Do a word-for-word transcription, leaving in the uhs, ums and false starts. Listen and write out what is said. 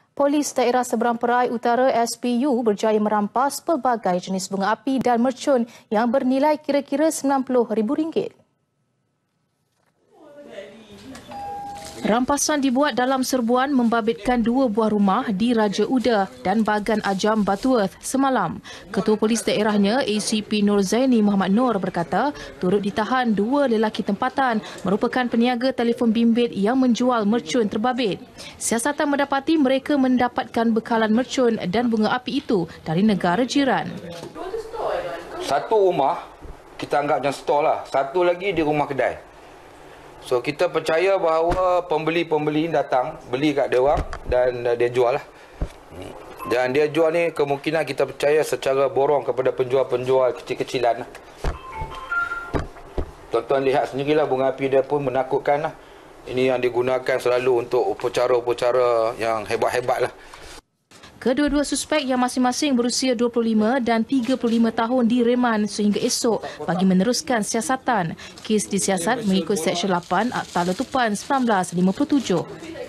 Polis Daerah Seberang Perai Utara S P U berjaya merampas pelbagai jenis bunga api dan mercun yang bernilai kira-kira sembilan puluh ribu ringgit. Rampasan dibuat dalam serbuan membabitkan dua buah rumah di Raja Uda dan Bagan Ajam Butterworth semalam. Ketua Polis Daerahnya A C P Nur Zaini Muhammad Nur berkata turut ditahan dua lelaki tempatan merupakan peniaga telefon bimbit yang menjual mercun terbabit. Siasatan mendapati mereka mendapatkan bekalan mercun dan bunga api itu dari negara jiran. Satu rumah kita anggap macam stor lah. Satu lagi di rumah kedai. So kita percaya bahawa pembeli-pembeli datang beli kat dia orang dan dia jual lah. Dan dia jual ni kemungkinan kita percaya secara borong kepada penjual-penjual kecil-kecilan lah. Tuan-tuan lihat sendirilah bunga api dia pun menakutkan lah. Ini yang digunakan selalu untuk upacara-upacara yang hebat-hebat lah. Kedua-dua suspek yang masing-masing berusia dua puluh lima dan tiga puluh lima tahun direman sehingga esok bagi meneruskan siasatan. Kes disiasat mengikut Seksyen lapan Akta Letupan seribu sembilan ratus lima puluh tujuh.